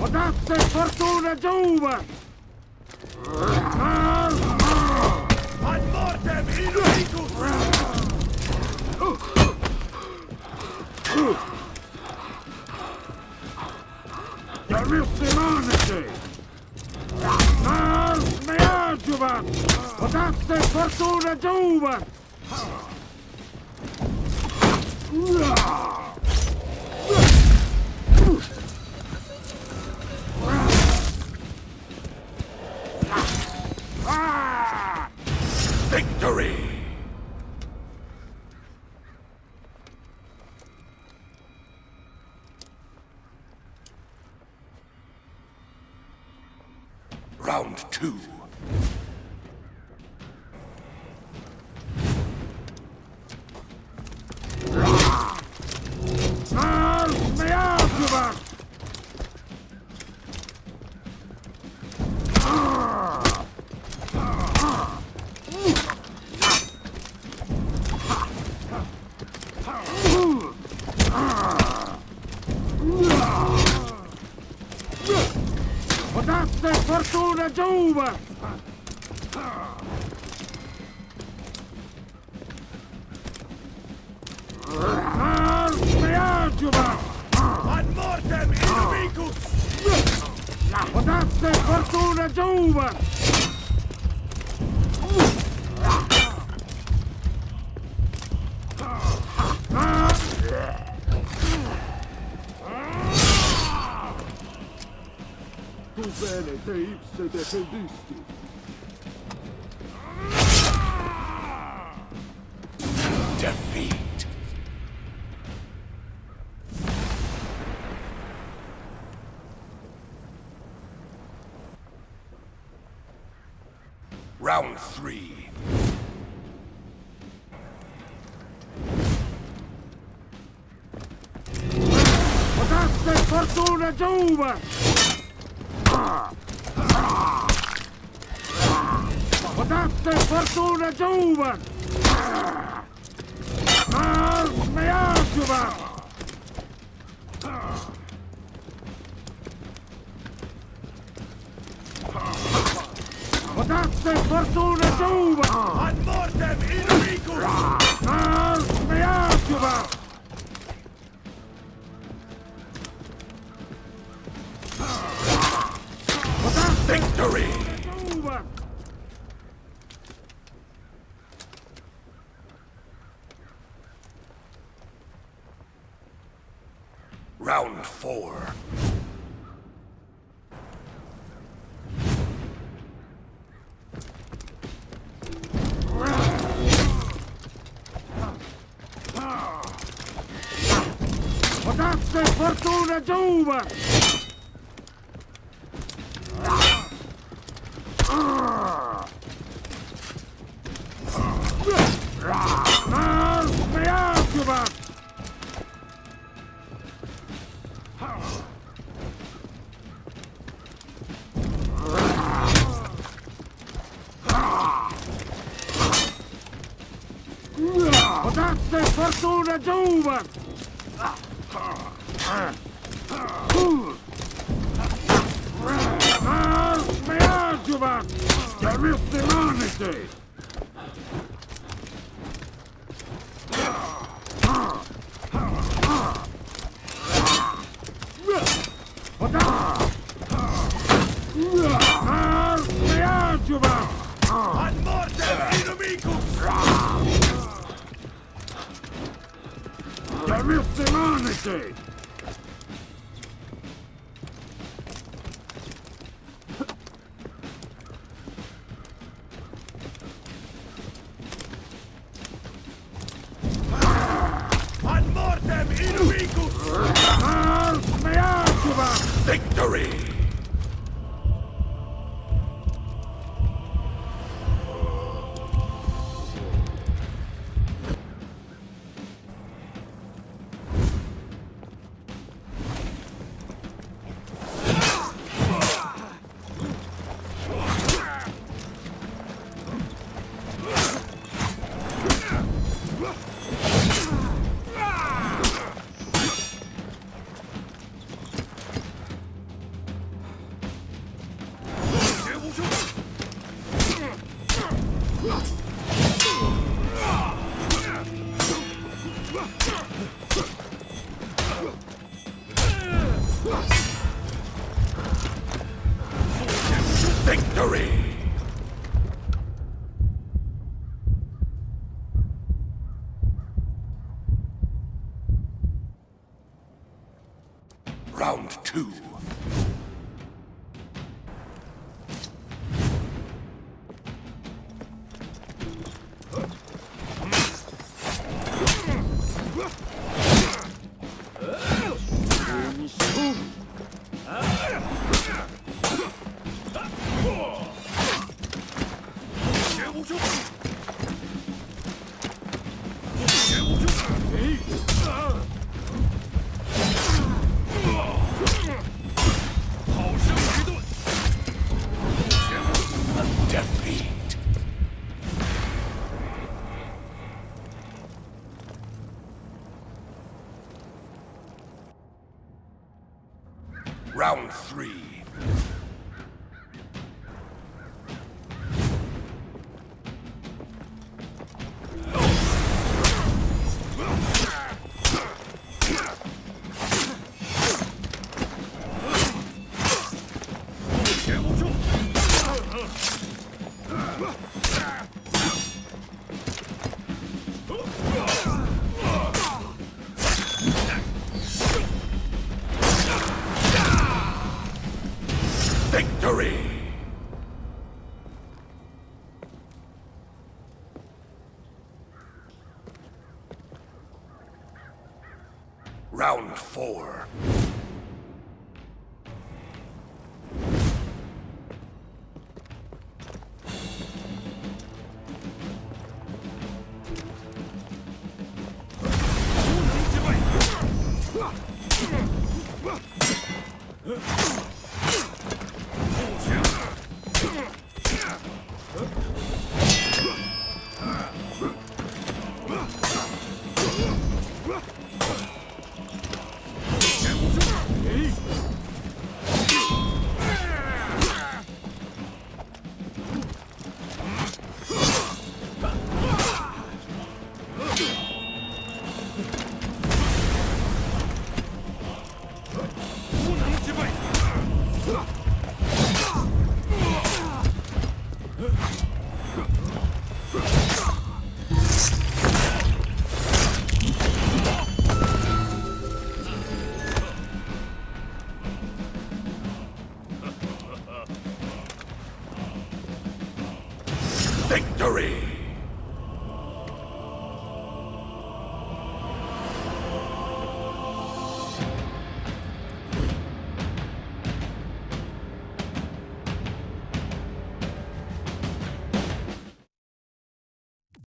Potasse fortuna giuva! Ad mortem inuicus! Chiarissimanici! Nas me adjuvat! Potasse fortuna giuva! Victory! Round 2. Nas me adjuvat! Potasse fortuna giuva! Nas me adjuvat! Ad mortem inuicus! Potasse fortuna giuva! Tu bene te ipse defendisti! Defeat. Round 3. Potasse fortuna giuva! Potasse fortuna giuva! Nas me adjuvat! Potasse fortuna giuva! Ad mortem inuicus! Nas me adjuvat! Victory! Giuva! Round 4. Potasse fortuna giuva! Nas me adjuvat! Potasse fortuna giuva! Nas me adjuvat! Chiarissimanici! Nas me adjuvat! Ad mortem inuicus! Chiarissimanici! Ad mortem inuicus! Nas me adjuvat! Victory! Round 2. Defeat. Round 3. Victory! Round 4. Victory!